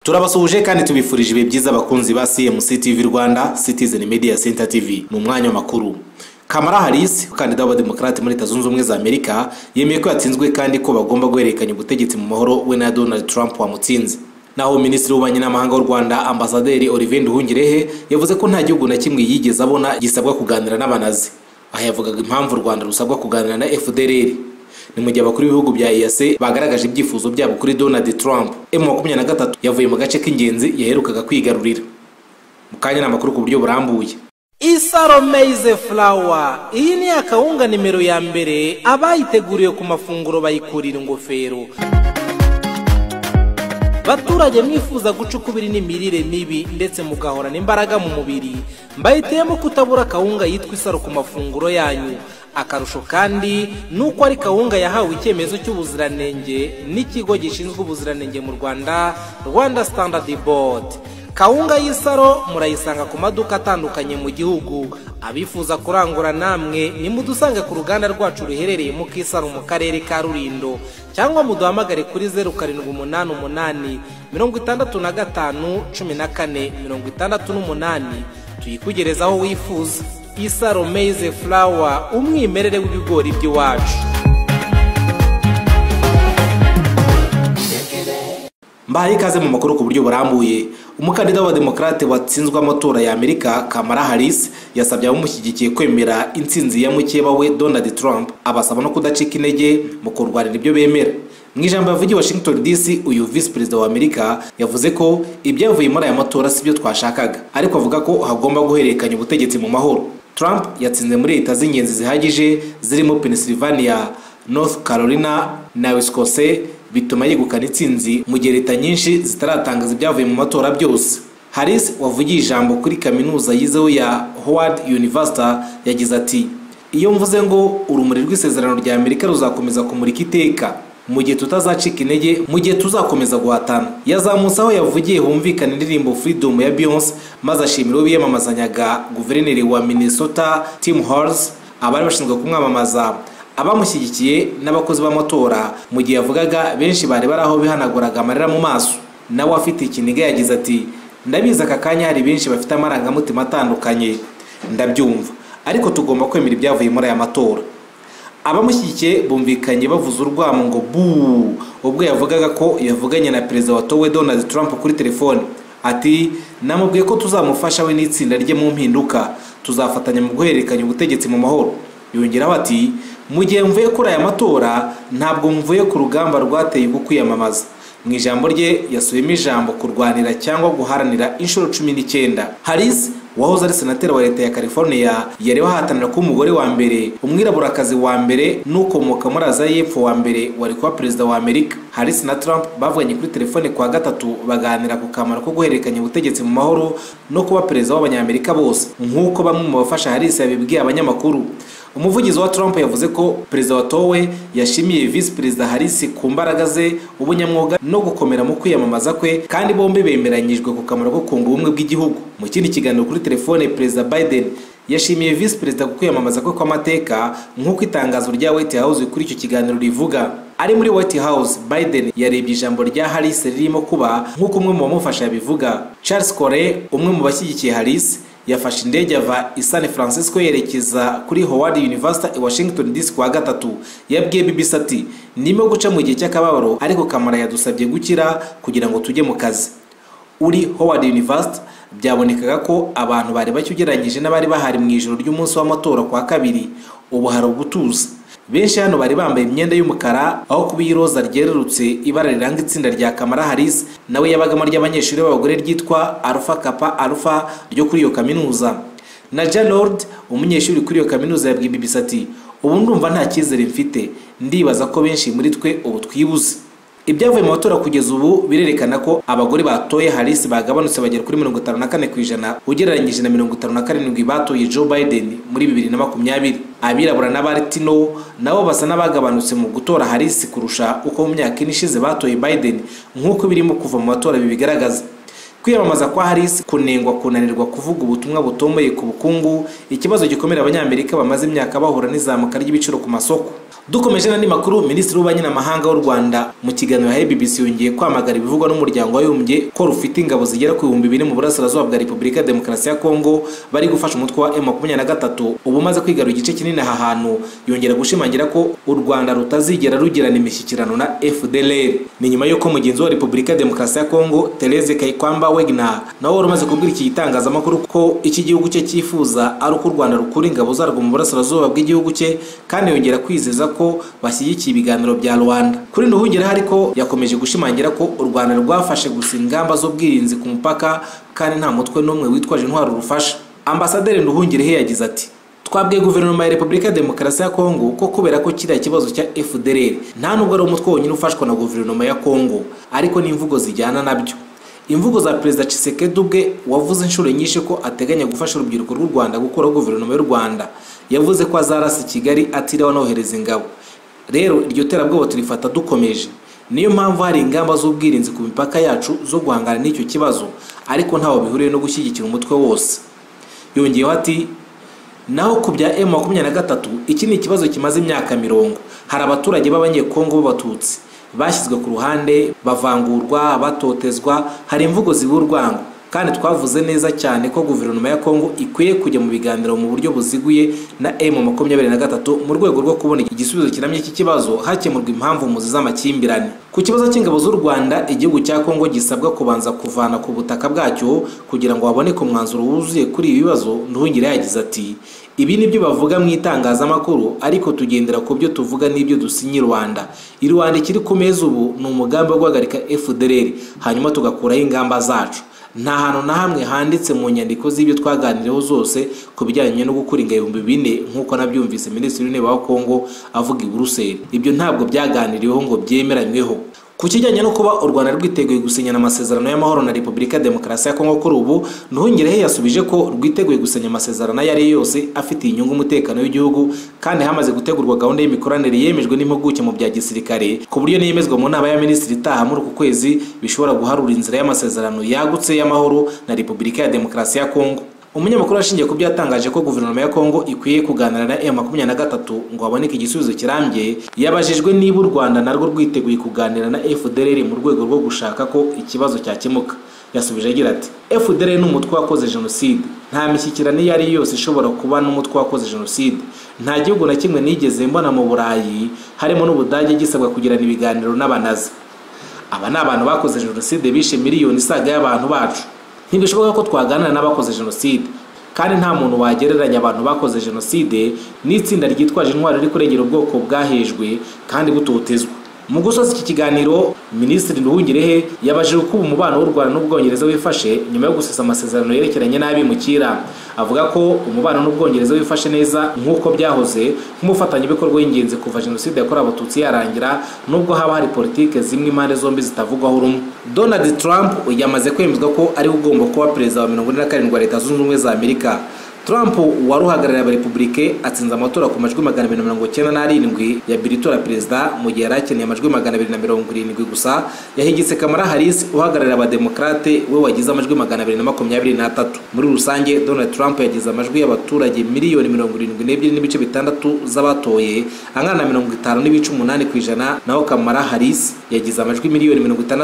Turabasuhuje kandi tubifurije ibihe byiza abakunzi ba CMC TV Rwanda, Citizen Media Center TV. Mu mwanya w'amakuru, Kamala Harris, kandida w'Abademocrate muri Leta Zunze Ubumwe za Amerika, yemeye ko yatsinzwe kandi ko bagomba guhererekanya ubutegetsi mu mahoro we na Donald Trump wamutsinze. Naho Minisitiri w'Ububanyi n'Amahanga w'u Rwanda Ambasaderi Nduhungirehe yavuze ko nta gihugu na kimwe yigeze abona gisabwa kuganira n'abanazi. Aha yavugaga impamvu u Rwanda rusabwa kuganira na FDLR. Ni mu gihe abakuru b'ibihugu bya EAC bagaragaje ibyifuzo byabo kuri Donald Trump. M23 yavuye mu gace k'ingenzi yaherukaga kwigarurira. Mu kanya n'amakuru ku buryo burambuye. Isaro maize flour, iyi ni akawunga nimero ya mbere abayiteguriye ku mafunguro bayikurira ingofero. Baturage mwifuza gucukubira n'imirire mibi ndetse mugahorana imbaraga mu mubiri, mbayiteyemo kutabura kawunga yitwa Isaro ku mafunguro yanyu. Akarusho kandi nuko ari kawunga yahawe icyemezo cy'ubuziranenge n'ikigo gishinzwe ubuziranenge mu Rwanda, Rwanda Standard Board. Kawunga y'Isaro murayisanga ku maduka atandukanye mu gihugu. Abifuza kurangura namwe nimudusange ku ruganda rwacu ruherereye mu Kisaro mu karere ka Rulindo, cyangwa muduhamagare kuri 0788 65 14 68 tuyikugereza aho wifuza. Isaro maize flour, umwimerere w'ibigori by'iwacu. Mbahaye ikaze mu makuru ku buryo burambuye. Umukandida w'Abademocrate watsinzwe amatora ya Amerika Kamala Harris yasabye abamushyigikiye kwemera intsinzi ya mukeba we Donald Trump, abasaba no kudacika intege mu kurwanira ibyo bemera. Mu ijambo yavugiye Washington DC, uyu vice president wa Amerika yavuze ko ibyavuye muri aya matora sibyo twashakaga, ariko avuga ko hagomba guhererekanya ubutegetsi mu mahoro. Trump yatsinze muri leta z'ingenzi zihagije zirimo Pennsylvania, North Carolina na Wisconsin, bituma yegukana intsinzi mu gihe leta nyinshi zitaratangaza ibyavuye mu matora byose. Harris wavugiye ijambo kuri kaminuza yizeho ya Howard University yagize ati, iyo mvuze ngo urumuri rw'isezerano rya Amerika ruzakomeza kumurika iteka mu gihe tutazacika intege, mu gihe tuzakomeza guhatana. Yazamutse aho yavugiye humvikana indirimbo Freedom ya Beyonce, maze ashimira uwo biyamamazanyaga guverineri wa Minnesota Tim Walz, abari bashinzwe kumwamamaza, abamushyigikiye n'abakozi b'amatora. Mu gihe yavugaga benshi bari baraho bihanaguraga amarira mu maso. Nawe afite ikiniga yagize ati, ndabizi aka kanya hari benshi bafite amarangamutima atandukanye, ndabyumva, ariko tugomba kwemera ibyavuye muri aya matora. Abamushyigikiye bumvikanye bavuza urwamo ngo buu ubwo yavugaga ko yavuganye na perezida watowe Donald Trump kuri telefone. Ati, namubwiye ko tuzamufasha we n'itsinda rye mu mpinduka, tuzafatanya mu guhererekanya ubutegetsi mu mahoro. Yongeraho ati, mu gihe mvuye kuri aya matora ntabwo mvuye ku rugamba rwateye ku kwiyamamaza. Mu ijambo rye yasubiyemo ijambo kurwanira cyangwa guharanira inshuro 19. Harris wahoze ari senateri wa leta ya California yari wahatanira ko umugore wa mbere, umwiraburakazi wa mbere n'ukomoka muri Aziya y'Epfo wa mbere wari kuba perezida wa Amerika. Harris na Trump bavuganye kuri telefone kwa gatatu baganira ku kamaro ko guhererekanya ubutegetsi mu mahoro no kuba perezida w'Abanyamerika bose, nk'uko bamwe mu bafasha Harris yabibwiye abanyamakuru. Umuvugizi wa Trump yavuze ko perezida watowe yashimiye vice perezida Harris ku mbaraga ze, ubunyamwuga no gukomera mu kwiyamamaza kwe, kandi bombi bemeranyijwe ku kamaro ko kunga ubumwe bw'igihugu. Mu kindi kiganiro kuri telefone, perezida Biden yashimiye vice perezida ku kwiyamamaza kwe kw'amateka, nk'uko itangazo rya White House kuri icyo kiganiro rivuga. Ari muri White House, Biden yarebye ijambo rya Harris ririmo kuba nk'uko umwe mu bamufasha yabivuga. Charles Corey, umwe mu bashyigikiye Harris, yafashe indege ava i San Francisco yerekeza kuri Howard University i Washington DC kwa gatatu. Yabwiye BBC ati, ndimo guca mu gihe cy'akababaro, ariko Kamala yadusabye gukira kugira ngo tujye mu kazi. Uri Howard University byabonekaga ko abantu bari bacyugeranyije n'abari bahari mu ijoro ry'umunsi w'amatora kwa kabiri. Ubu hari ubutuza. Benshi hano bari bambaye imyenda y'umukara aho kuba iroza ryerurutse, ibara riranga itsinda rya Kamala Harris nawe yabagamo ry'abanyeshuri b'abagore ryitwa Alpha Kappa Alpha ryo kuri iyo kaminuza. Na Lord, umunyeshuri kuri iyo kaminuza, yabwiye BBC ati, ubu ndumva nta cyizere mfite, ndibaza ko benshi muri twe ubu twibuze. Ibyavuye mu matora kugeza ubu birerekana ko abagore batoye Harris bagabanutse bagera kuri 54% ugereranyije na 57% batoye Joe Biden muri 2020. Abirabura n'abaritino nabo basa n'abagabanutse mu gutora Harris kurusha uko mu myaka ishize batoye Biden, nk'uko birimo kuva mu matora bibigaragaza. kwiyamamaza kwa Harris kunengwa kunanirwa kuvuga ubutumwa butomeye ku bukungu, ikibazo gikomera abanyamerika bamaze imyaka bahura n'izamuka ry'ibiciro ku masoko. Dukomeje n'andi makuru, Minisitiri w'Ububanyi n'Amahanga w'u Rwanda mu kiganiro ya BBC yongeye kwamagara ibivugwa n'umuryango w'Abibumbye ko rufite ingabo zigera ku 2,000 mu burasirazuba bwa Repubulika ya Demokarasi ya Kongo bari gufasha umutwe wa M23 ubu maze kwigarura igice kinini aha hantu. Yongera gushimangira ko u Rwanda rutazigera rugirana imishyikirano na FDLR. Ni nyuma y'uko mugenzi wa Repubulika ya Demokarasi ya Kongo Therese Kayikwamba Wagner nawe umaze kubwira iki gitangazamakuru ko iki gihugu cye cyifuza ari uko u Rwanda rukura ingabo zarwo mu burasirazuba bw'igihugu cye, kandi yongera kwizeza ko bashyigikiye ibiganiro bya Rwanda. Kuri Nduhungirehe ariko yakomeje gushimangira ko u Rwanda rwafashe gusa ingamba z'ubwirinzi ku mupaka kandi nta mutwe n'umwe witwaje intwaro rufasha. Ambasaderi Nduhungirehe yagize ati: twabwiye guverinoma ya Repubulika ya Demokarasi ya Kongo ko kubera ko kiriya kibazo cya FDLR nta nubwo ari umutwe wonyine ufashwa na guverinoma ya Kongo, ariko n'imvugo zijyana nabyo. Imvugo za Perezida Tshisekedi ubwe wavuze inshuro nyinshi ko ateganya gufasha urubyiruko rw'u Rwanda gukuraho guverinoma y'u Rwanda, yavuze ko azarasa Kigali atiriwe anohereza ingabo. Rero iryo terabwoba turifata dukomeje. Niyo mpamvu hari ingamba z'ubwirinzi ku mipaka yacu zo guhangana n'icyo kibazo, ariko ntaho bihuriye no gushyigikira umutwe wose. Yongeyeho ati: naho ku bya M23 iki ni ikibazo kimaze imyaka 40. Hari abaturage b'abanyekongo b'abatutsi bashyizwe ku ruhande, bavangurwa, batotezwa, hari imvugo ziburwango, kandi twavuze neza cyane ko guverinoma ya Kongo ikwiye kujya mu biganiro mu buryo buziguye na M23 mu rwego rwo kubona igisubizo kiramye iki kibazo, hakemurwa impamvu muzi z'amakimbirane. Ku kibazo cy'ingabo z'u Rwanda, igihugu cya Kongo gisabwa kubanza kuvana ku butaka bwacyo kugira ngo haboneke umwanzuro wuzuye kuri ibi bibazo. Nduhungirehe yagize ati: ibi nibyo bavuga mu itangazamakuru, ariko tugendera ku byo tuvuga n'ibyo dusinye Rwanda. I Rwanda kiri ku meza ubu ni umugambi wo guhagarika FDLR, hanyuma tugakuraho ingamba zacu. Nta hantu na hamwe handitse mu nyandiko z'ibyo twaganiriyeho zose ku bijyanye no gukura ingabo 4,000 nk'uko nabyumvise Minisitiri w'Intebe wa Kongo avuga i Buruseli. Ibyo ntabwo byaganiriweho ngo byemeranyweho. Ku kijyanye no kuba u Rwanda rwiteguye gusinyana amasezerano y'amahoro na Repubulika ya Demokarasi ya Kongo kuri ubu, Nduhungirehe yasubije ko rwiteguye gusinya amasezerano yari yose afitiye inyungu umutekano w'igihugu, kandi hamaze gutegurwa gahunda y'imikoranire yemejwe n'impuguke mu bya gisirikare ku buryo niyemezwa mu nama ya Minisitiri itaha muri uku kwezi bishobora guharura inzira y'amasezerano yagutse y'amahoro na Repubulika ya Demokarasi ya Kongo. Umunyamakuru ashingiye ku byatangaje ko guverinoma ya Kongo ikwiye kuganira na M23 ngo haboneke igisubizo kirambye, yabajijwe niba u Rwanda narwo rwiteguye kuganira na FDLR mu rwego rwo gushaka ko ikibazo cyakemuka. Yasubije agira ati: FDLR ni umutwe wakoze jenoside, nta mishyikirano iyo ari yose ishobora kuba n'umutwe wakoze jenoside. Nta gihugu na kimwe nigeze mbona mu Burayi harimo n'Ubudage gisabwa kugirana ibiganiro n'abanazi. Aba ni abantu bakoze jenoside, bishe miliyoni isaga y'abantu bacu. Ntibishoboka ko twaganira n'abakoze jenoside, kandi nta muntu wagereranya abantu bakoze jenoside n'itsinda ryitwaje intwaro riri kurengera ubwoko bwahejwe kandi butotezwa. Mu gusoza iki kiganiro, Minisitiri Nduhungirehe yabajije uko umubano w'u Rwanda n'Ubwongereza wifashe nyuma yo gusesa amasezerano yerekeranye n'abimukira. Avuga ko umubano n'Ubwongereza wifashe neza nk'uko byahoze nk'umufatanyabikorwa w'ingenzi kuva jenoside yakorewe abatutsi yarangira, nubwo haba hari politike zimwe impande zombi zitavugwaho rumwe. Donald Trump yamaze kwemezwa ko ari ugomba kuba perezida wa 47 wa Leta Zunze Ubumwe za Amerika. Trump wari uhagarariye Abarepublike atsinze amatora ku majwi 297 ya biritora perezida, mu gihe yari akeneye amajwi 270 gusa. Yahigitse Kamala Harris uhagarariye Abademocrate we wagize amajwi 223. Muri rusange Donald Trump yagize amajwi y'abaturage miliyoni 72.6 z'abatoye, angana na 50.8%, naho Kamala Harris yagize amajwi miliyoni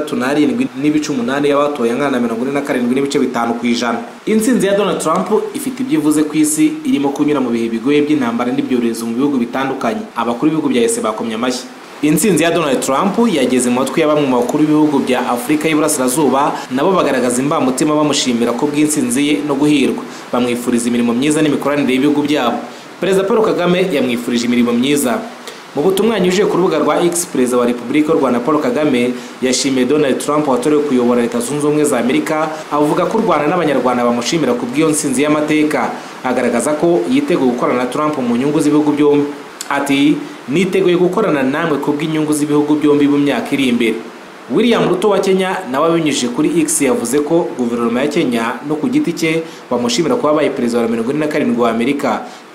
67.8 y'abatoye, angana na 47.5%. Intsinzi ya Donald Trump ifite ibyivuze ku isi irimo kunyura mu bihe bigoye by'intambara n'ibyorezo mu bihugu bitandukanye. Abakuru b'ibihugu bya ese bakomye amashyi. Intsinzi ya Donald Trump yageze mu matwi ya bamwe mu bakuru b'ibihugu bya Afurika y'Iburasirazuba, nabo bagaragaza imbamutima bamushimira ko bw'intsinzi ye no guhirwa. Bamwifuriza imirimo myiza n'imikoranire y'ibihugu byabo. Perezida Paul Kagame yamwifurije imirimo myiza. Mu butumwa yanyujije ku rubuga rwa X, Perezida wa Repubulika y'u Rwanda Paul Kagame yashimiye Donald Trump watorewe kuyobora Leta Zunze Ubumwe za Amerika, avuga ko u Rwanda n'Abanyarwanda bamushimira ku bw'iyo ntsinzi y'amateka. Agaragaza ko yiteguye gukorana na Trump mu nyungu z'ibihugu byombi. Ati: niteguye gukorana namwe ku bw'inyungu z'ibihugu byombi mu myaka iri imbere. William Ruto wa Kenya nawe abinyujije kuri X yavuze ko guverinoma ya Kenya no ku giti cye bamushimira kuba babaye perezida wa 47 wa Amerika,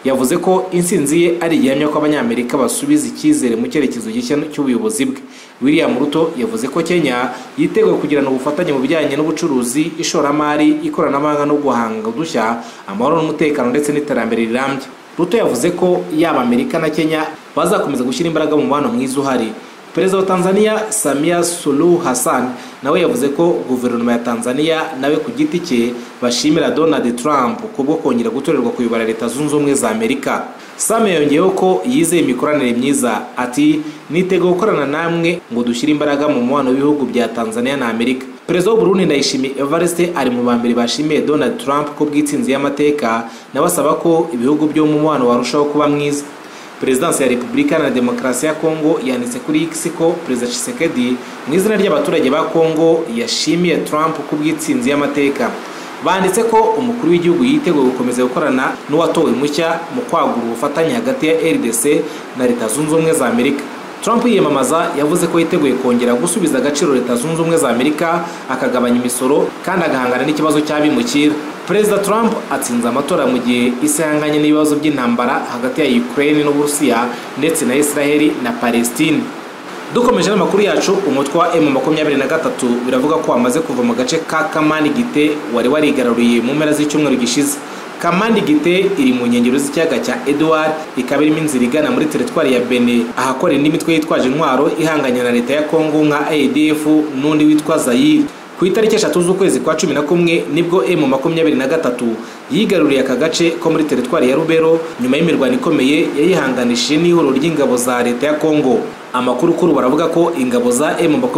yavuze ko intsinzi ye ari igihamya ko abanyamerika basubiza icyizere mu cyerekezo gishya cy'ubuyobozi bwe. William Ruto yavuze ko Kenya yiteguye kugirana ubufatanye mu bijyanye n'ubucuruzi, ishoramari, ikoranabuhanga no guhanga udushya, amahoro n'umutekano ndetse n'iterambere rirambye. Ruto yavuze ko yaba Amerika na Kenya bazakomeza gushyira imbaraga mu mubano mwiza uhari. Perezida wa Tanzania Samia Suluhu Hassan nawe yavuze ko guverinoma ya Tanzania nawe ku giti cye bashimira Donald Trump kubwo kongera gutorerwa kuyobora Leta Zunze Ubumwe za Amerika. Sam yongeyeho ko yizeye imikoranire myiza, ati niteguye gukorana namwe ngo dushyire imbaraga mu mubano w'ibihugu bya Tanzania na Amerika. Perezida w'u Burundi Ndayishimiye Evariste ari mu bambere bashimiye Donald Trump ko bw'itsinzi y'amateka, nawe asaba ko ibihugu byo mu mubano warushaho kuba mwiza. Perezidansi ya Repubulika na Demokarasi ya Kongo yanditse kuri X ko Perezida Tshisekedi mu izina ry'abaturage ba Kongo yashimiye Trump ku bw'itsinzi y'amateka. Banditse ko umukuru w'igihugu yiteguye gukomeza gukorana n'uwatowe mushya mu kwagura ubufatanye hagati ya RDC na Leta Zunze Ubumwe za Amerika. Trump yiyamamaza yavuze ko yiteguye kongera gusubiza agaciro Leta Zunze Ubumwe za Amerika, akagabanya imisoro kandi agahangana n'ikibazo cy'abimukira. Perezida Trump atsinze amatora mu gihe isi ihanganye n'ibibazo by'intambara hagati ya Ukraine n'Uburusiya ndetse na Israel na Palestine. Dukomeje n'amakuru yacu, umutwe wa M23 biravuga ko wamaze kuva mu gace ka Kamana wari warigaruriye mu mpera z'icyumweru gishize. Kamana iri mu nkengero z'ikiyaga cya Edward, ikaba irimo inzira igana muri teritwari ya Bene ahakora indi mitwe yitwaje intwaro ihanganye na leta ya Kongo nka ADF n'undi witwa Zaire. Ku itariki 3 z'ukwezi kwa 11 nibwo M23 yigaruriye aka gace ko muri teritwari ya Rubero nyuma y'imirwano ikomeye yayihanganishije n'ihuriro ry'ingabo za leta ya Kongo. Amakuru baravuga ko ingabo za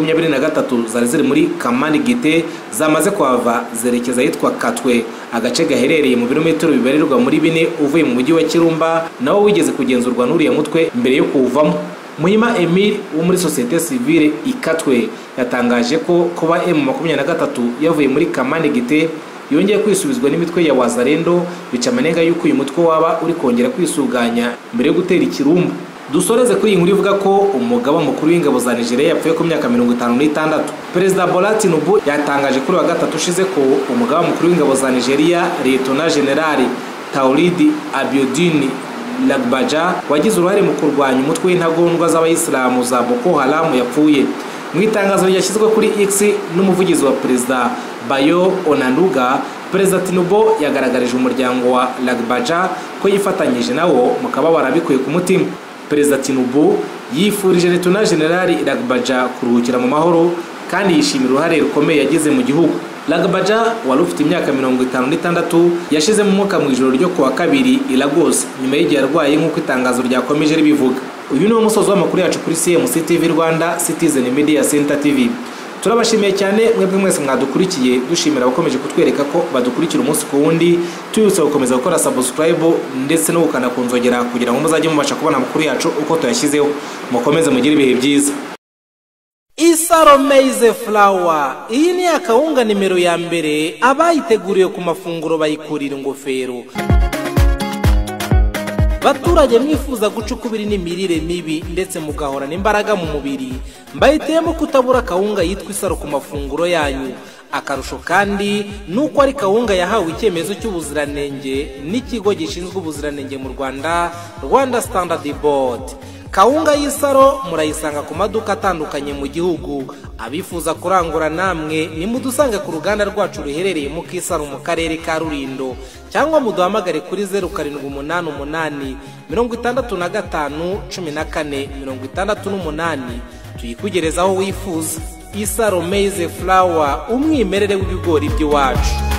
M23 zari ziri muri Kamana zamaze kwava zerekeza yitwa Katwe, agace gaherereye mu birometero bibarirwa muri 4 uvuye mu mujyi wa Kirumba, nawo wigeze kugenzurwa n'uriya mutwe mbere yo kuwuvamo. Muhima Emile wo muri societe civile ikatwe yatangaje ko kuba M23 yavuye muri Kamana yongeye kwisubizwa n'imitwe ya Wazalendo, bica amanenga yuko uyu mutwe waba uri kongera kwisuganya mbere yo gutera ikirumba. Dusoreze kuri inkuru ivuga ko umugaba mukuru w'ingabo za Nigeria yapfuye ku myaka 56. Perezida Bola Tinubu yatangaje kuri wa gatatu ushize ko umugaba mukuru w'ingabo za Nigeria Lieutenant General Taoreed Abiodun Lagbaja wagize uruhare mu kurwanya umutwe w'intagondwa z'abayisilamu za Boko Haram yapfuye. Mu itangazo ryashyizwe kuri X n'umuvugizi wa Perezida Bayo Onanuga, Perezida Tinubu yagaragarije umuryango wa Lagbaja ko yifatanyije nawo mu kababaro abikuye ku mutima. Perezida Tinubu yifurije Lieutenant General Lagbaja kuruhukira mu mahoro kandi yishimira uruhare rukomeye yagize mu gihugu. Lagbaja wari ufite imyaka 56 yashize mu mwuka mu ijoro ryo kuwa 2 i Lagos nyuma y'igihe arwaye nk'uko itangazo ryakomeje ribivuga. Uyu ni umusozo w'amakuru yacu kuri CMC TV Rwanda, Citizen Media Center TV. Turabashimiye cyane mwebwe mwese mwadukurikiye, dushimira abakomeje kutwereka ko badukurikira umunsi ku wundi, tuyutse gukomeza gukora subscribe ndetse no gukanda kunzogera kugira ngo muzajye mubasha kubona amakuru yacu uko tuyashyizeho. Mukomeze mugire ibihe byiza. Isaro maize flour, iyi ni akawunga nimero ya mbere abayiteguriye ku mafunguro bayikurira ingofero. Baturage mwifuza gucukubira n'imirire mibi ndetse mugahorana imbaraga mu mubiri, mbayitemo kutabura kawunga yitwa isaro ku mafunguro yanyu. Akarusho kandi nuko ari kawunga yahawe icyemezo cy'ubuziranenge n'ikigo gishinzwe ubuziranenge mu Rwanda, Rwanda Standard Board. Kawunga y'isaro murayisanga ku maduka atandukanye mu gihugu. Abifuza kurangura namwe nimudusange ku ruganda rwacu ruherereye mu Kisaro mu karere ka Rulindo, cyangwa muduhamagare kuri 0788 65 14 68 tuyikugerezaho wifuza. Isaro maize flour, umwimerere w'ibigori by'iwacu.